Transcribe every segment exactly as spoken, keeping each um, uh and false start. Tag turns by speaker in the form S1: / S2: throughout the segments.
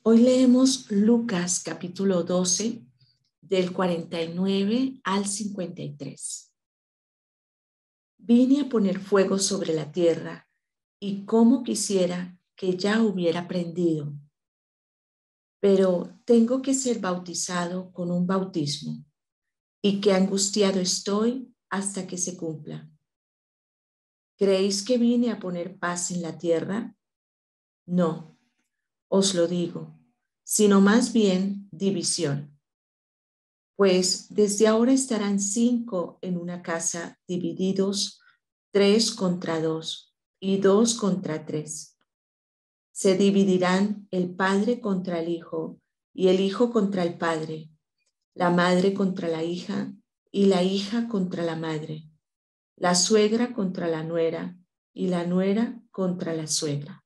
S1: Hoy leemos Lucas capítulo doce, del cuarenta y nueve al cincuenta y tres. Vine a poner fuego sobre la tierra y cómo quisiera que ya hubiera prendido. Pero tengo que ser bautizado con un bautismo y qué angustiado estoy hasta que se cumpla. ¿Creéis que vine a poner paz en la tierra? No, os lo digo, sino más bien división. Pues desde ahora estarán cinco en una casa divididos, tres contra dos y dos contra tres. Se dividirán el padre contra el hijo y el hijo contra el padre, la madre contra la hija y la hija contra la madre, la suegra contra la nuera y la nuera contra la suegra.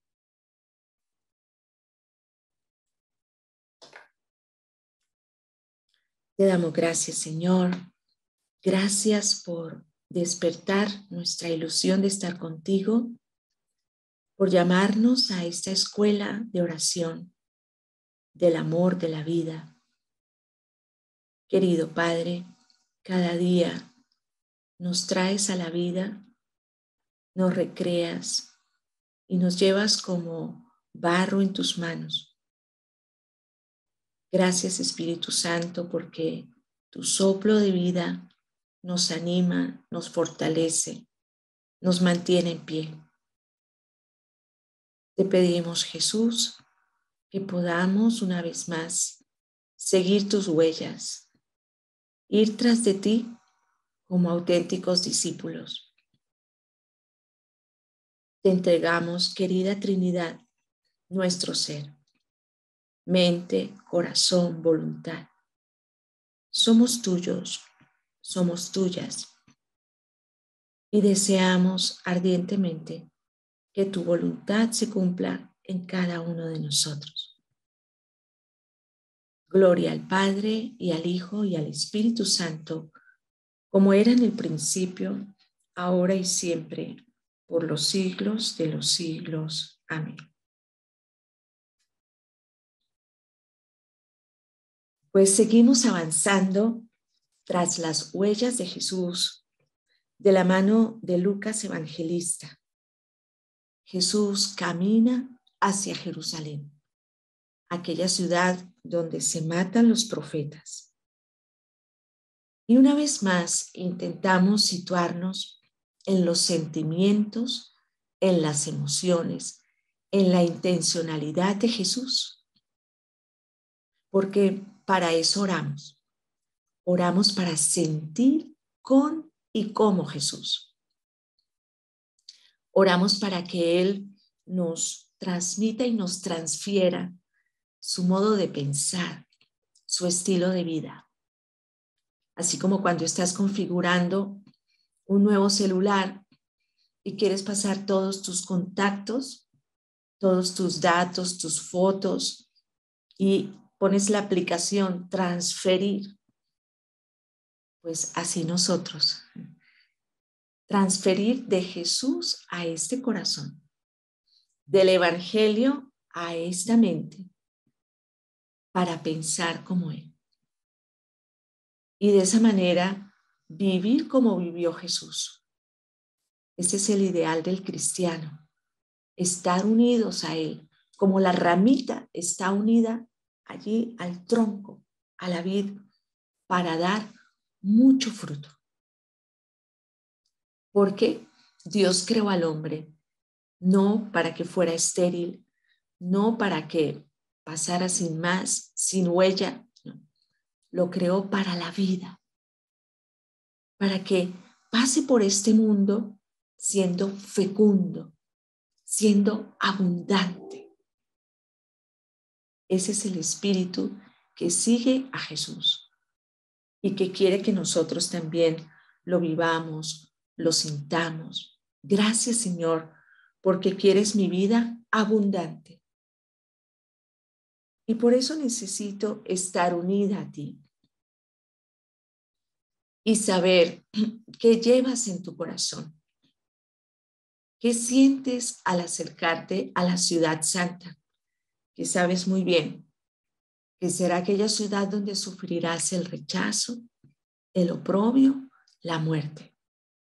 S1: Te damos gracias, Señor. Gracias por despertar nuestra ilusión de estar contigo, por llamarnos a esta escuela de oración, del amor, de la vida. Querido Padre, cada día nos traes a la vida, nos recreas y nos llevas como barro en tus manos. Gracias, Espíritu Santo, porque tu soplo de vida nos anima, nos fortalece, nos mantiene en pie. Te pedimos, Jesús, que podamos una vez más seguir tus huellas, ir tras de ti como auténticos discípulos. Te entregamos, querida Trinidad, nuestro ser, mente, corazón, voluntad. Somos tuyos, somos tuyas y deseamos ardientemente que tu voluntad se cumpla en cada uno de nosotros. Gloria al Padre y al Hijo y al Espíritu Santo, como era en el principio, ahora y siempre, por los siglos de los siglos. Amén. Pues seguimos avanzando tras las huellas de Jesús de la mano de Lucas Evangelista. Jesús camina hacia Jerusalén, aquella ciudad donde se matan los profetas. Y una vez más intentamos situarnos en los sentimientos, en las emociones, en la intencionalidad de Jesús. Porque para eso oramos. Oramos para sentir con y como Jesús. Oramos para que Él nos transmita y nos transfiera su modo de pensar, su estilo de vida. Así como cuando estás configurando un nuevo celular y quieres pasar todos tus contactos, todos tus datos, tus fotos y pones la aplicación transferir. Pues así nosotros, transferir de Jesús a este corazón, del Evangelio a esta mente, para pensar como Él. Y de esa manera vivir como vivió Jesús. Ese es el ideal del cristiano, estar unidos a Él, como la ramita está unida allí al tronco, a la vid, para dar mucho fruto. Porque Dios creó al hombre, no para que fuera estéril, no para que pasara sin más, sin huella, no. Lo creó para la vida, para que pase por este mundo siendo fecundo, siendo abundante. Ese es el espíritu que sigue a Jesús y que quiere que nosotros también lo vivamos, lo sintamos. Gracias, Señor, porque quieres mi vida abundante. Y por eso necesito estar unida a ti y saber qué llevas en tu corazón, qué sientes al acercarte a la ciudad santa, que sabes muy bien que será aquella ciudad donde sufrirás el rechazo, el oprobio, la muerte.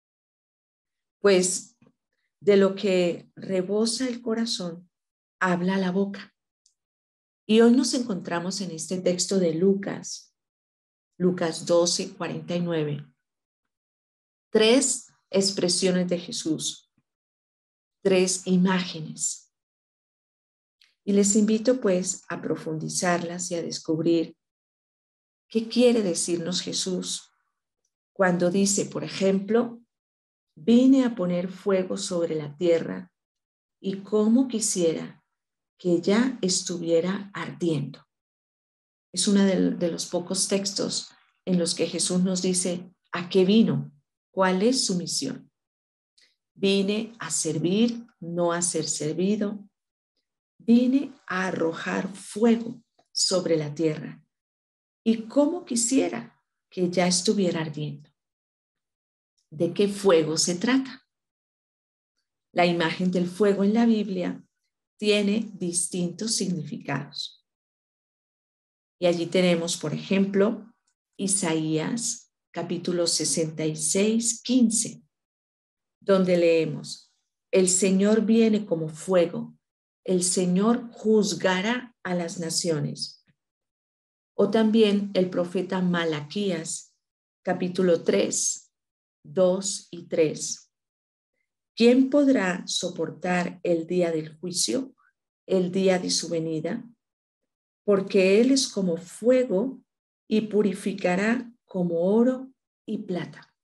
S1: Pues de lo que rebosa el corazón, habla la boca. Y hoy nos encontramos en este texto de Lucas, Lucas doce, cuarenta y nueve. Tres expresiones de Jesús, tres imágenes. Y les invito pues a profundizarlas y a descubrir qué quiere decirnos Jesús cuando dice, por ejemplo, vine a poner fuego sobre la tierra y cómo quisiera que ya estuviera ardiendo. Es uno de, de los pocos textos en los que Jesús nos dice a qué vino, cuál es su misión. Vine a servir, no a ser servido. Vine a arrojar fuego sobre la tierra y cómo quisiera que ya estuviera ardiendo. ¿De qué fuego se trata? La imagen del fuego en la Biblia tiene distintos significados. Y allí tenemos, por ejemplo, Isaías capítulo sesenta y seis, quince, donde leemos, el Señor viene como fuego, el Señor juzgará a las naciones. O también el profeta Malaquías capítulo tres, dos y tres. ¿Quién podrá soportar el día del juicio, el día de su venida? Porque Él es como fuego y purificará como oro y plata.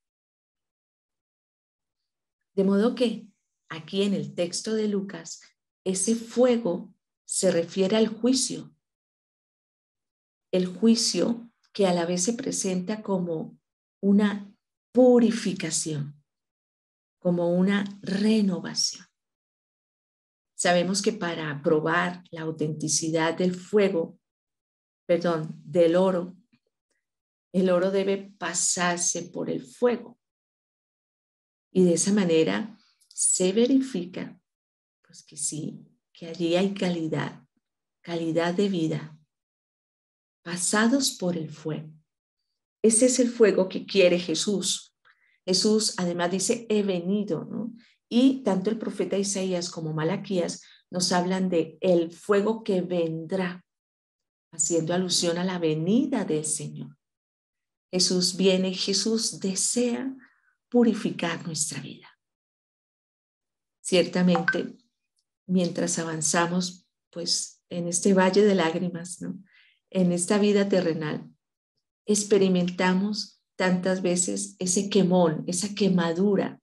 S1: De modo que aquí en el texto de Lucas, ese fuego se refiere al juicio. El juicio que a la vez se presenta como una purificación, como una renovación. Sabemos que para probar la autenticidad del fuego, perdón, del oro, el oro debe pasarse por el fuego. Y de esa manera se verifica, pues que sí, que allí hay calidad, calidad de vida, pasados por el fuego. Ese es el fuego que quiere Jesús. Jesús además dice, he venido, ¿no? Y tanto el profeta Isaías como Malaquías nos hablan de el fuego que vendrá, haciendo alusión a la venida del Señor. Jesús viene, Jesús desea purificar nuestra vida. Ciertamente, mientras avanzamos, pues en este valle de lágrimas, ¿no? En esta vida terrenal, experimentamos tantas veces ese quemón, esa quemadura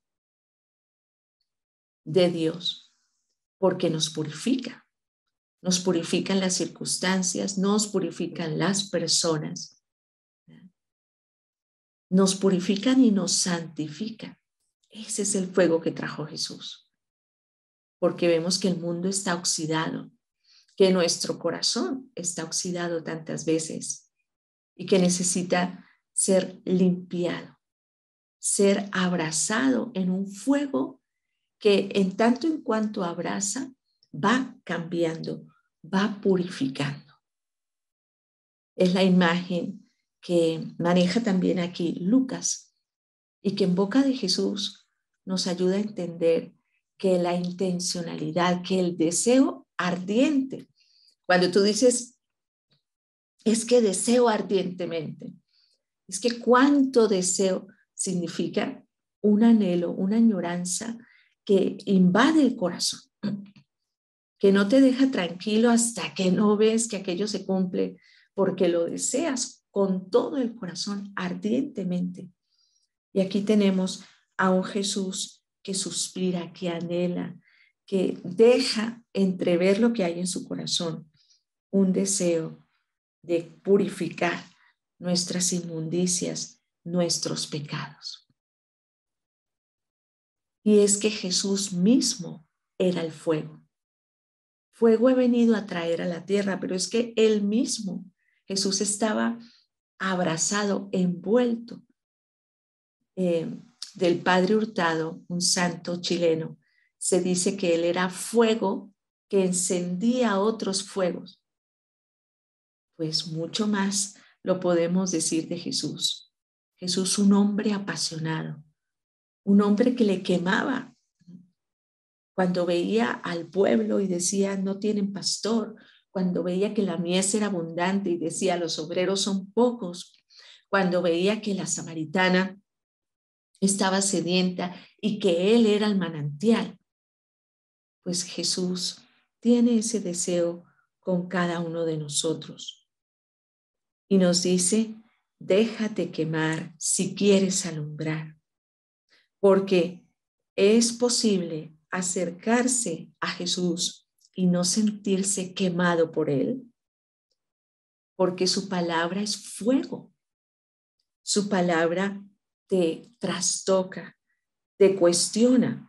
S1: de Dios, porque nos purifica. Nos purifican las circunstancias, nos purifican las personas, nos purifican y nos santifican. Ese es el fuego que trajo Jesús, porque vemos que el mundo está oxidado, que nuestro corazón está oxidado tantas veces y que necesita ser limpiado, ser abrazado en un fuego que en tanto en cuanto abraza, va cambiando, va purificando. Es la imagen que maneja también aquí Lucas y que en boca de Jesús nos ayuda a entender que la intencionalidad, que el deseo ardiente, cuando tú dices, es que deseo ardientemente, es que cuánto deseo significa un anhelo, una añoranza que invade el corazón, que no te deja tranquilo hasta que no ves que aquello se cumple, porque lo deseas con todo el corazón ardientemente. Y aquí tenemos a un Jesús que suspira, que anhela, que deja entrever lo que hay en su corazón, un deseo de purificar nuestras inmundicias, nuestros pecados. Y es que Jesús mismo era el fuego. Fuego he venido a traer a la tierra, pero es que él mismo, Jesús, estaba abrazado, envuelto. Eh, del padre Hurtado, un santo chileno, se dice que él era fuego que encendía otros fuegos. Pues mucho más lo podemos decir de Jesús. Jesús, un hombre apasionado, un hombre que le quemaba cuando veía al pueblo y decía, no tienen pastor, cuando veía que la mies era abundante y decía, los obreros son pocos, cuando veía que la samaritana estaba sedienta y que él era el manantial. Pues Jesús tiene ese deseo con cada uno de nosotros y nos dice, déjate quemar si quieres alumbrar, porque es posible acercarse a Jesús y no sentirse quemado por él, porque su palabra es fuego, su palabra te trastoca, te cuestiona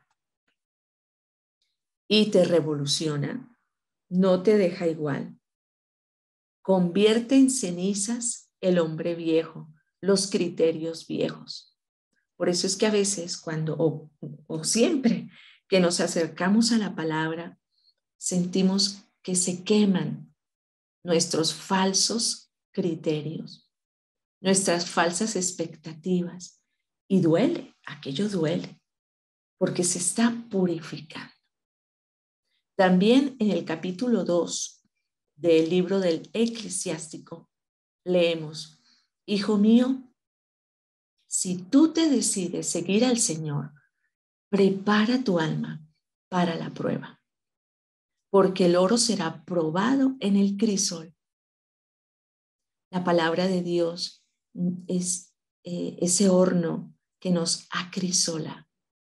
S1: y te revoluciona, no te deja igual. Convierte en cenizas el hombre viejo, los criterios viejos. Por eso es que a veces cuando, o, o siempre que nos acercamos a la palabra, sentimos que se queman nuestros falsos criterios, nuestras falsas expectativas. Y duele, aquello duele, porque se está purificando. También en el capítulo dos del libro del Eclesiástico leemos, hijo mío, si tú te decides seguir al Señor, prepara tu alma para la prueba, porque el oro será probado en el crisol. La palabra de Dios es eh, ese horno que nos acrisola,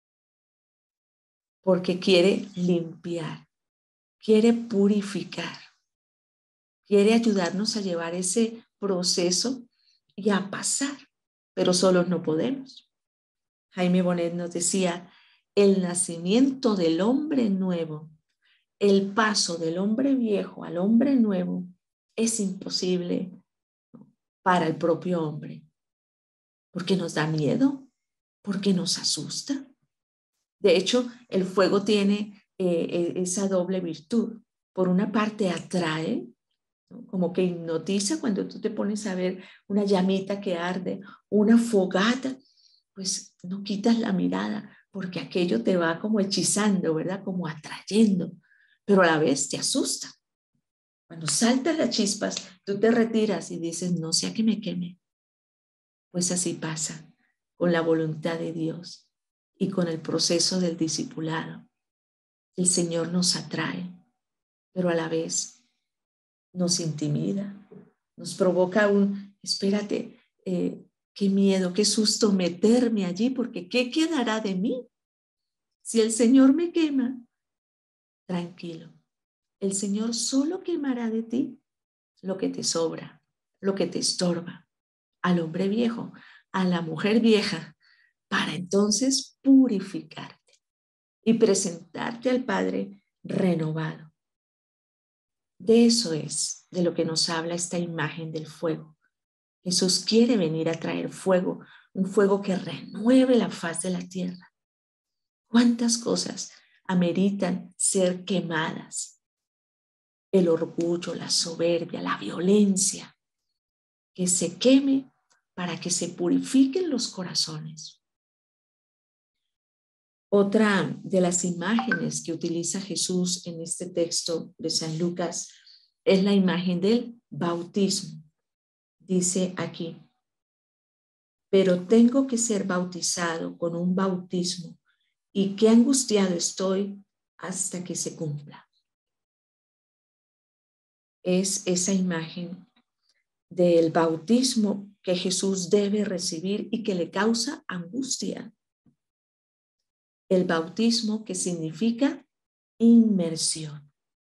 S1: porque quiere limpiar, quiere purificar, quiere ayudarnos a llevar ese proceso y a pasar, pero solos no podemos. Jaime Bonet nos decía, el nacimiento del hombre nuevo, el paso del hombre viejo al hombre nuevo es imposible para el propio hombre, porque nos da miedo, porque nos asusta. De hecho, el fuego tiene eh, esa doble virtud. Por una parte atrae, ¿no? Como que hipnotiza cuando tú te pones a ver una llamita que arde, una fogata, pues no quitas la mirada porque aquello te va como hechizando, ¿verdad? Como atrayendo, pero a la vez te asusta. Cuando saltan las chispas, tú te retiras y dices, no sea que me queme. Pues así pasa con la voluntad de Dios y con el proceso del discipulado. El Señor nos atrae, pero a la vez nos intimida, nos provoca un, espérate, eh, qué miedo, qué susto meterme allí, porque ¿qué quedará de mí? Si el Señor me quema, tranquilo, el Señor solo quemará de ti lo que te sobra, lo que te estorba, al hombre viejo, a la mujer vieja, para entonces purificarte y presentarte al Padre renovado. De eso es de lo que nos habla esta imagen del fuego. Jesús quiere venir a traer fuego, un fuego que renueve la faz de la tierra. ¿Cuántas cosas ameritan ser quemadas? El orgullo, la soberbia, la violencia, que se queme para que se purifiquen los corazones. Otra de las imágenes que utiliza Jesús en este texto de San Lucas es la imagen del bautismo. Dice aquí, pero tengo que ser bautizado con un bautismo y qué angustiado estoy hasta que se cumpla. Es esa imagen del bautismo que Jesús debe recibir y que le causa angustia. El bautismo que significa inmersión.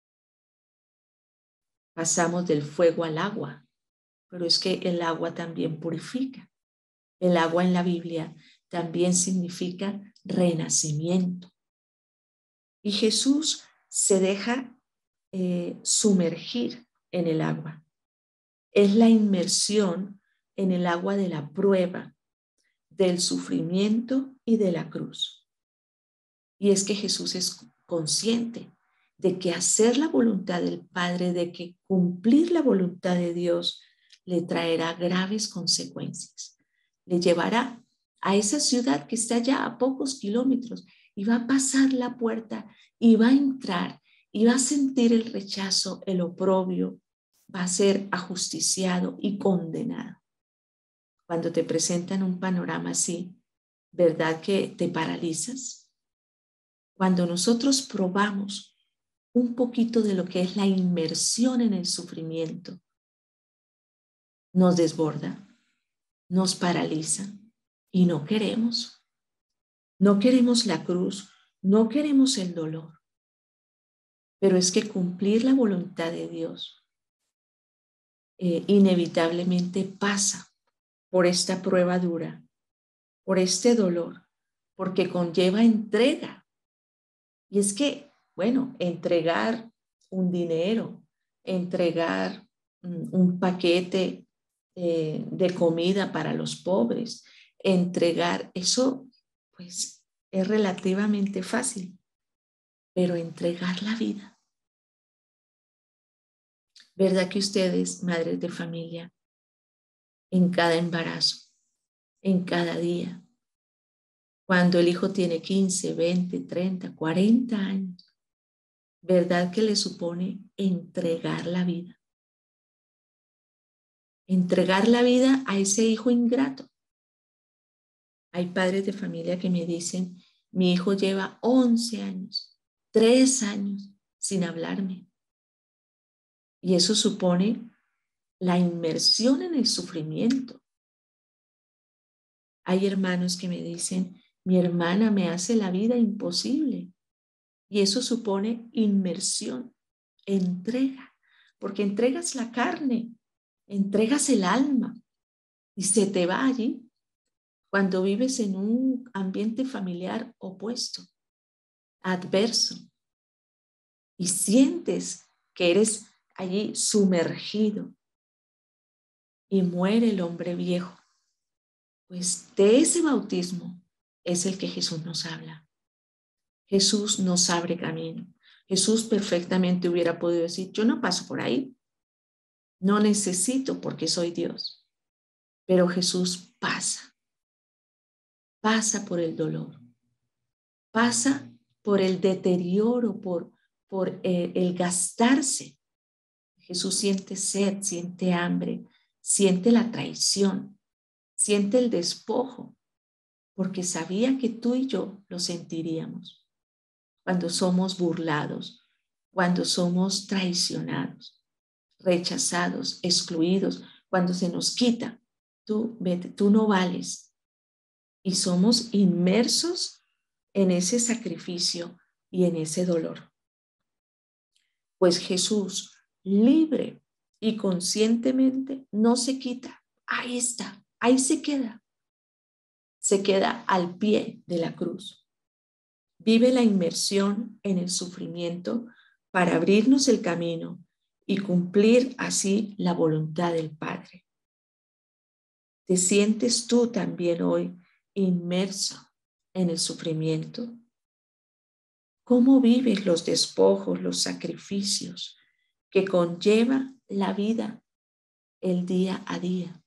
S1: Pasamos del fuego al agua, pero es que el agua también purifica. El agua en la Biblia también significa renacimiento. Y Jesús se deja eh, sumergir en el agua. Es la inmersión en el agua de la prueba, del sufrimiento y de la cruz. Y es que Jesús es consciente de que hacer la voluntad del Padre, de que cumplir la voluntad de Dios le traerá graves consecuencias. Le llevará a esa ciudad que está ya a pocos kilómetros y va a pasar la puerta y va a entrar y va a sentir el rechazo, el oprobio, va a ser ajusticiado y condenado. Cuando te presentan un panorama así, ¿verdad que te paralizas? Cuando nosotros probamos un poquito de lo que es la inmersión en el sufrimiento, nos desborda, nos paraliza y no queremos. No queremos la cruz, no queremos el dolor. Pero es que cumplir la voluntad de Dios eh, inevitablemente pasa por esta prueba dura, por este dolor, porque conlleva entrega. Y es que, bueno, entregar un dinero, entregar um, un paquete eh, de comida para los pobres, entregar eso, pues es relativamente fácil, pero entregar la vida. ¿Verdad que ustedes, madres de familia, en cada embarazo, en cada día, cuando el hijo tiene quince, veinte, treinta, cuarenta años, ¿verdad que le supone entregar la vida? Entregar la vida a ese hijo ingrato. Hay padres de familia que me dicen, mi hijo lleva once años, tres años sin hablarme. Y eso supone la inmersión en el sufrimiento. Hay hermanos que me dicen, mi hermana me hace la vida imposible. Y eso supone inmersión, entrega, porque entregas la carne, entregas el alma y se te va allí cuando vives en un ambiente familiar opuesto, adverso, y sientes que eres allí sumergido y muere el hombre viejo. Pues de ese bautismo es el que Jesús nos habla. Jesús nos abre camino. Jesús perfectamente hubiera podido decir, yo no paso por ahí, no necesito porque soy Dios. Pero Jesús pasa, pasa por el dolor, pasa por el deterioro, por, por eh, el gastarse. Jesús siente sed, siente hambre, siente la traición, siente el despojo, porque sabía que tú y yo lo sentiríamos cuando somos burlados, cuando somos traicionados, rechazados, excluidos, cuando se nos quita, tú, vete, tú no vales. Y somos inmersos en ese sacrificio y en ese dolor. Pues Jesús, libre y conscientemente, no se quita. Ahí está, ahí se queda. Se queda al pie de la cruz. Vive la inmersión en el sufrimiento para abrirnos el camino y cumplir así la voluntad del Padre. ¿Te sientes tú también hoy inmerso en el sufrimiento? ¿Cómo vives los despojos, los sacrificios que conlleva la vida el día a día?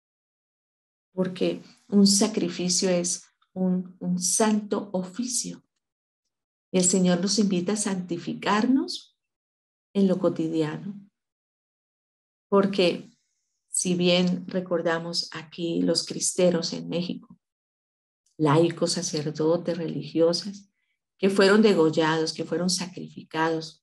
S1: Porque un sacrificio es un, un santo oficio. El Señor nos invita a santificarnos en lo cotidiano. Porque si bien recordamos aquí los cristeros en México, laicos, sacerdotes, religiosas, que fueron degollados, que fueron sacrificados,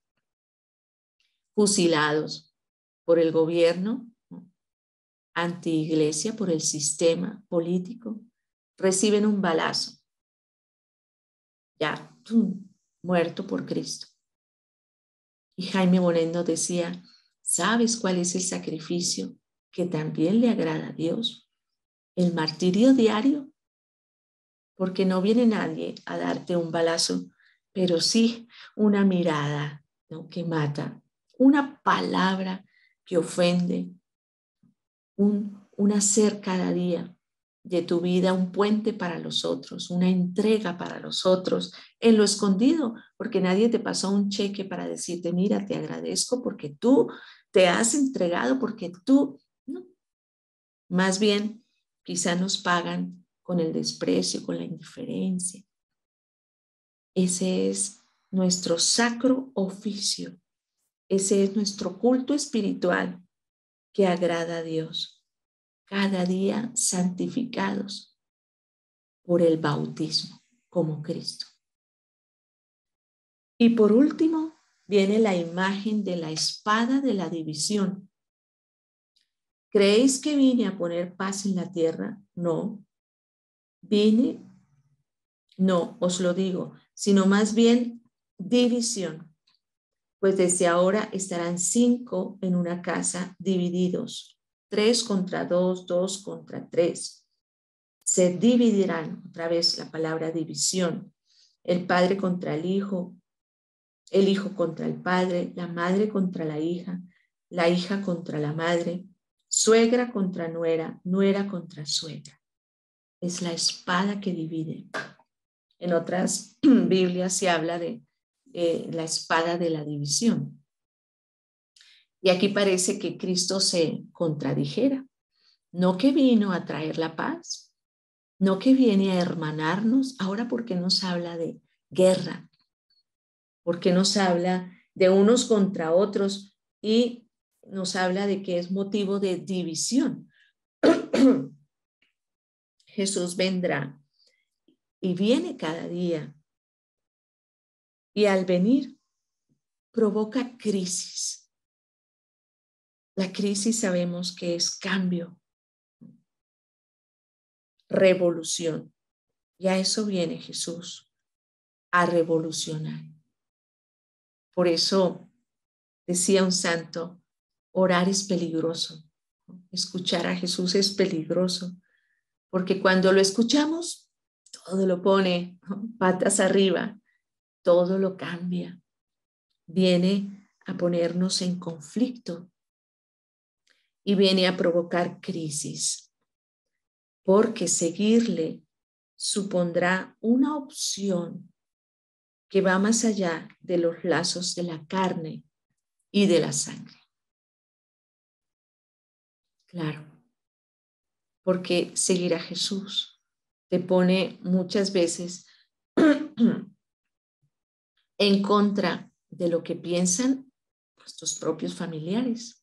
S1: fusilados por el gobierno, ¿no? Antiiglesia, por el sistema político, reciben un balazo, ya, ¡pum!, muerto por Cristo. Y Jaime Bonet nos decía, ¿sabes cuál es el sacrificio que también le agrada a Dios? El martirio diario, porque no viene nadie a darte un balazo, pero sí una mirada, ¿no?, que mata, una palabra que ofende, un, un hacer cada día de tu vida un puente para los otros, una entrega para los otros, en lo escondido, porque nadie te pasó un cheque para decirte, mira, te agradezco porque tú te has entregado, porque tú, no. Más bien, quizá nos pagan con el desprecio, con la indiferencia. Ese es nuestro sacro oficio. Ese es nuestro culto espiritual que agrada a Dios. Cada día santificados por el bautismo como Cristo. Y por último, viene la imagen de la espada de la división. ¿Creéis que vine a poner paz en la tierra? No. Vine, no, os lo digo, sino más bien división. Pues desde ahora estarán cinco en una casa divididos, tres contra dos, dos contra tres. Se dividirán, otra vez la palabra división, el padre contra el hijo, el hijo contra el padre, la madre contra la hija, la hija contra la madre, suegra contra nuera, nuera contra suegra. Es la espada que divide. En otras Biblias se habla de eh, la espada de la división. Y aquí parece que Cristo se contradijera. No que vino a traer la paz, no que viene a hermanarnos. Ahora, ¿por qué nos habla de guerra? ¿Por qué nos habla de unos contra otros y nos habla de que es motivo de división? Jesús vendrá y viene cada día. Y al venir provoca crisis. La crisis sabemos que es cambio, revolución. Y a eso viene Jesús, a revolucionar. Por eso decía un santo, orar es peligroso. Escuchar a Jesús es peligroso, porque cuando lo escuchamos, todo lo pone patas arriba, todo lo cambia. Viene a ponernos en conflicto y viene a provocar crisis, porque seguirle supondrá una opción que va más allá de los lazos de la carne y de la sangre. Claro, porque seguir a Jesús te pone muchas veces en contra de lo que piensan pues, tus propios familiares.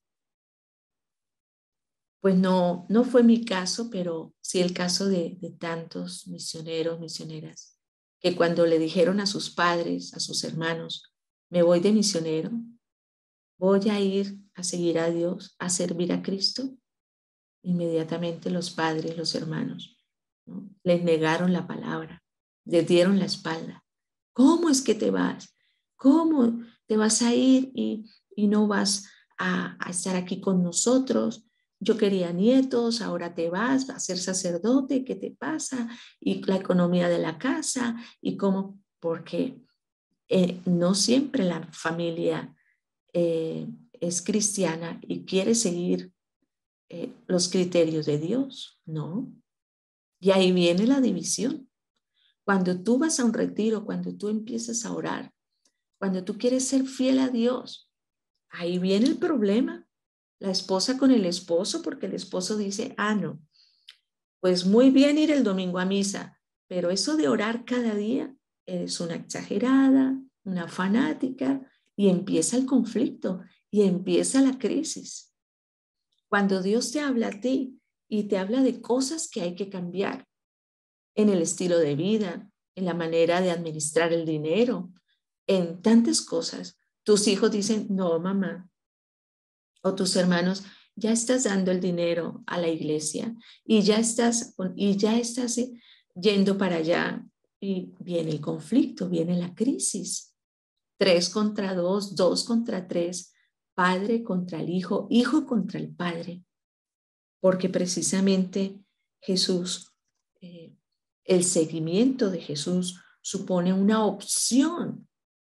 S1: Pues no, no fue mi caso, pero sí el caso de, de tantos misioneros, misioneras, que cuando le dijeron a sus padres, a sus hermanos, me voy de misionero, voy a ir a seguir a Dios, a servir a Cristo, inmediatamente los padres, los hermanos, ¿no? Les negaron la palabra, les dieron la espalda. ¿Cómo es que te vas? ¿Cómo te vas a ir y, y no vas a, a estar aquí con nosotros? Yo quería nietos, ahora te vas a ser sacerdote, ¿qué te pasa? Y la economía de la casa, y cómo, porque eh, no siempre la familia eh, es cristiana y quiere seguir eh, los criterios de Dios, ¿no? Y ahí viene la división. Cuando tú vas a un retiro, cuando tú empiezas a orar, cuando tú quieres ser fiel a Dios, ahí viene el problema. La esposa con el esposo, porque el esposo dice, ah, no, pues muy bien ir el domingo a misa, pero eso de orar cada día, eres una exagerada, una fanática, y empieza el conflicto y empieza la crisis. Cuando Dios te habla a ti y te habla de cosas que hay que cambiar en el estilo de vida, en la manera de administrar el dinero, en tantas cosas, tus hijos dicen, no, mamá, o tus hermanos, ya estás dando el dinero a la iglesia y ya estás, y ya estás yendo para allá y viene el conflicto, viene la crisis. Tres contra dos, dos contra tres, padre contra el hijo, hijo contra el padre, porque precisamente Jesús, eh, el seguimiento de Jesús supone una opción,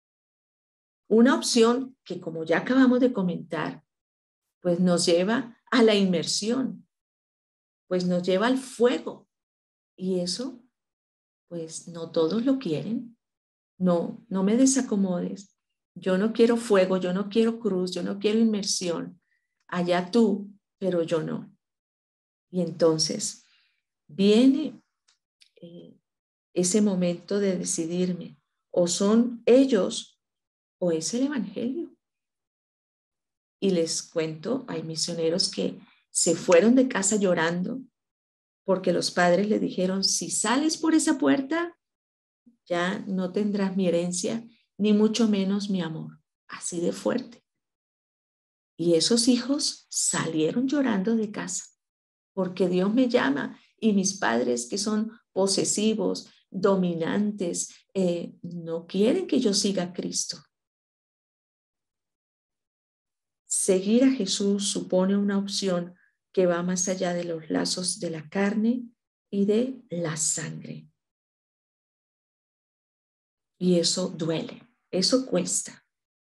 S1: una opción que, como ya acabamos de comentar, pues nos lleva a la inmersión, pues nos lleva al fuego, Y eso, pues no todos lo quieren. No, no me desacomodes. Yo no quiero fuego, yo no quiero cruz, yo no quiero inmersión. Allá tú, pero yo no. Y entonces viene eh, ese momento de decidirme. O son ellos o es el evangelio. Y les cuento, hay misioneros que se fueron de casa llorando porque los padres le dijeron, si sales por esa puerta, ya no tendrás mi herencia, ni mucho menos mi amor. Así de fuerte. Y esos hijos salieron llorando de casa, porque Dios me llama y mis padres que son posesivos, dominantes, eh, no quieren que yo siga a Cristo. Seguir a Jesús supone una opción que va más allá de los lazos de la carne y de la sangre. Y eso duele, eso cuesta.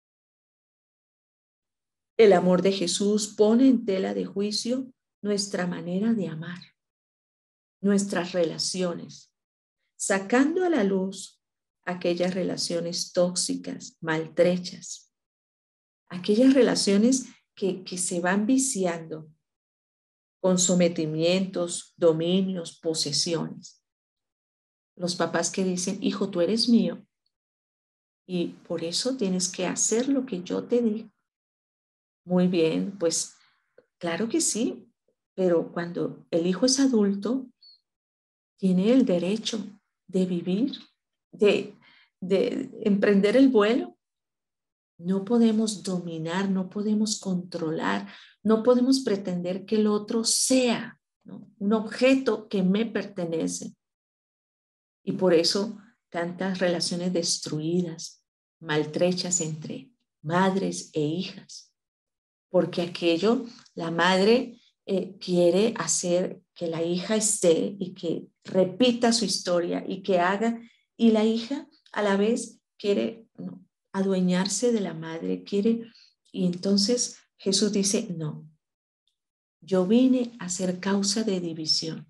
S1: El amor de Jesús pone en tela de juicio nuestra manera de amar, nuestras relaciones, sacando a la luz aquellas relaciones tóxicas, maltrechas, aquellas relaciones que, que se van viciando con sometimientos, dominios, posesiones. Los papás que dicen, hijo, tú eres mío y por eso tienes que hacer lo que yo te digo. Muy bien, pues claro que sí, pero cuando el hijo es adulto, tiene el derecho de vivir, de, de emprender el vuelo. No podemos dominar, no podemos controlar, no podemos pretender que el otro sea, ¿no?, un objeto que me pertenece. Y por eso tantas relaciones destruidas, maltrechas entre madres e hijas. Porque aquello, la madre eh, quiere hacer que la hija esté y que repita su historia y que haga, y la hija a la vez quiere, ¿no?, adueñarse de la madre, quiere, y entonces Jesús dice, no, yo vine a ser causa de división,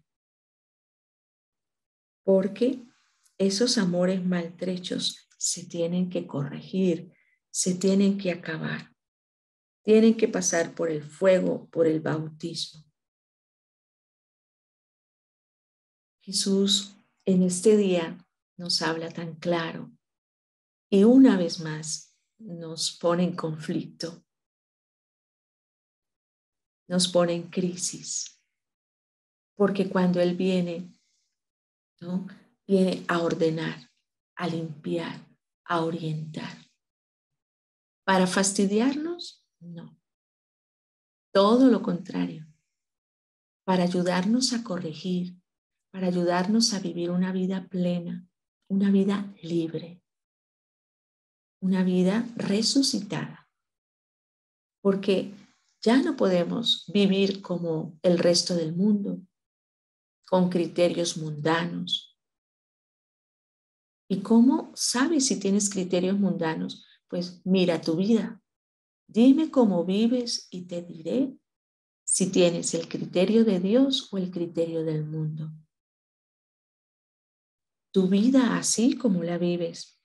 S1: porque esos amores maltrechos se tienen que corregir, se tienen que acabar. Tienen que pasar por el fuego, por el bautismo. Jesús en este día nos habla tan claro y una vez más nos pone en conflicto, nos pone en crisis, porque cuando Él viene, ¿no?, viene a ordenar, a limpiar, a orientar. ¿Para fastidiarnos? No. Todo lo contrario. Para ayudarnos a corregir, para ayudarnos a vivir una vida plena, una vida libre, una vida resucitada. Porque ya no podemos vivir como el resto del mundo, con criterios mundanos. ¿Y cómo sabes si tienes criterios mundanos? Pues mira tu vida. Dime cómo vives y te diré si tienes el criterio de Dios o el criterio del mundo. Tu vida así como la vives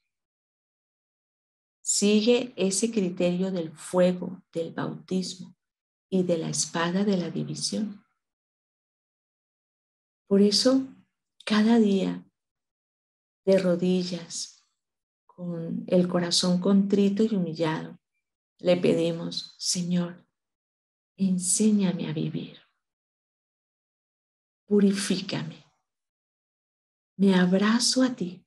S1: sigue ese criterio del fuego, del bautismo y de la espada de la división. Por eso, cada día, de rodillas, con el corazón contrito y humillado, le pedimos, Señor, enséñame a vivir, purifícame, me abrazo a ti,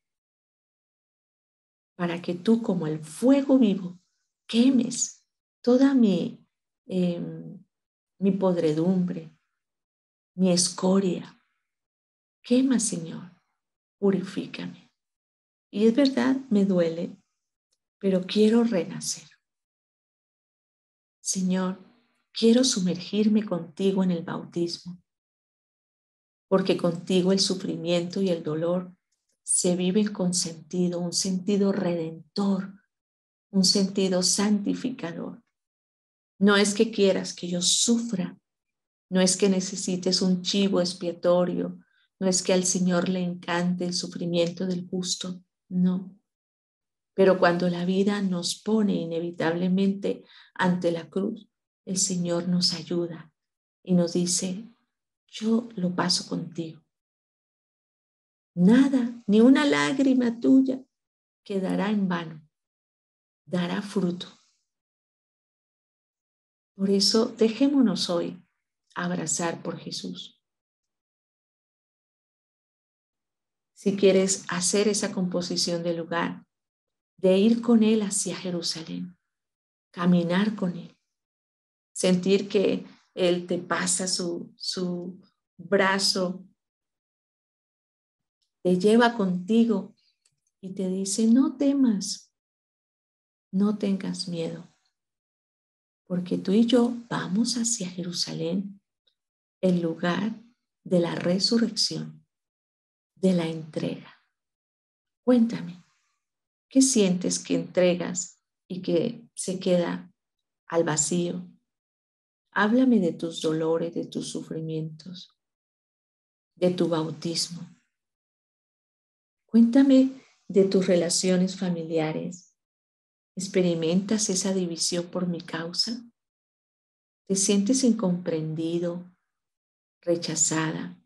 S1: para que tú como el fuego vivo quemes toda mi, eh, mi podredumbre, mi escoria. Quema, Señor, purifícame. Y es verdad, me duele, pero quiero renacer. Señor, quiero sumergirme contigo en el bautismo, porque contigo el sufrimiento y el dolor se viven con sentido, un sentido redentor, un sentido santificador. No es que quieras que yo sufra, no es que necesites un chivo expiatorio, No es que al Señor le encante el sufrimiento del justo, no. Pero cuando la vida nos pone inevitablemente ante la cruz, el Señor nos ayuda y nos dice, yo lo paso contigo. Nada, ni una lágrima tuya quedará en vano, dará fruto. Por eso dejémonos hoy abrazar por Jesús. Si quieres hacer esa composición del lugar, de ir con Él hacia Jerusalén, caminar con Él, sentir que Él te pasa su, su brazo, te lleva contigo y te dice, no temas, no tengas miedo, porque tú y yo vamos hacia Jerusalén, el lugar de la resurrección, de la entrega. Cuéntame, ¿qué sientes que entregas y que se queda al vacío? Háblame de tus dolores, de tus sufrimientos, de tu bautismo. Cuéntame de tus relaciones familiares. ¿Experimentas esa división por mi causa? ¿Te sientes incomprendido, rechazada,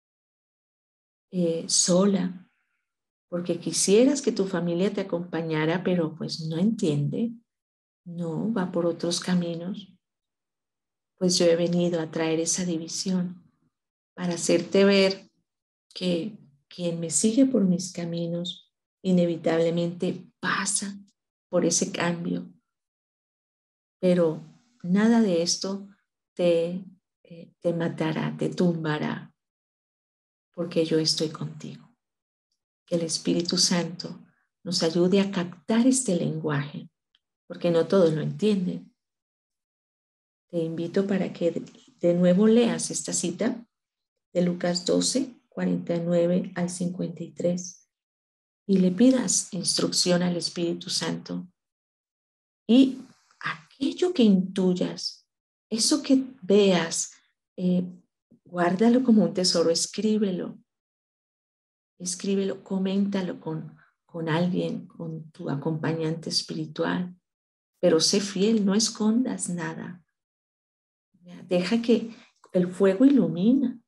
S1: eh, sola? Porque quisieras que tu familia te acompañara, pero pues no entiende, no va por otros caminos. Pues yo he venido a traer esa división para hacerte ver que quien me sigue por mis caminos inevitablemente pasa por ese cambio, pero nada de esto te, eh, te matará, te tumbará, porque yo estoy contigo. Que el Espíritu Santo nos ayude a captar este lenguaje, porque no todos lo entienden. Te invito para que de nuevo leas esta cita de Lucas doce, cuarenta y nueve al cincuenta y tres y le pidas instrucción al Espíritu Santo. Y aquello que intuyas, eso que veas, eh, guárdalo como un tesoro, escríbelo. Escríbelo, coméntalo con, con alguien, con tu acompañante espiritual, pero sé fiel, no escondas nada. Deja que el fuego ilumina,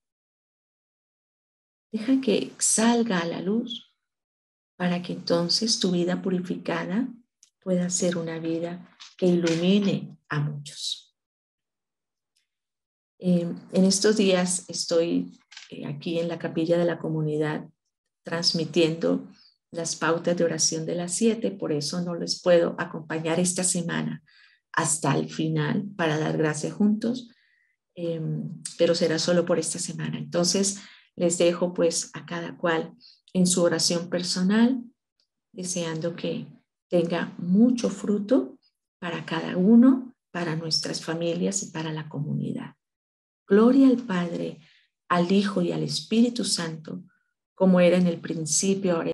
S1: deja que salga a la luz para que entonces tu vida purificada pueda ser una vida que ilumine a muchos. Eh, en estos días estoy eh, aquí en la capilla de la comunidad transmitiendo las pautas de oración de las siete, por eso no les puedo acompañar esta semana hasta el final para dar gracias juntos, eh, pero será solo por esta semana. Entonces les dejo pues a cada cual en su oración personal, deseando que tenga mucho fruto para cada uno, para nuestras familias y para la comunidad. Gloria al Padre, al Hijo y al Espíritu Santo, como era en el principio, ahora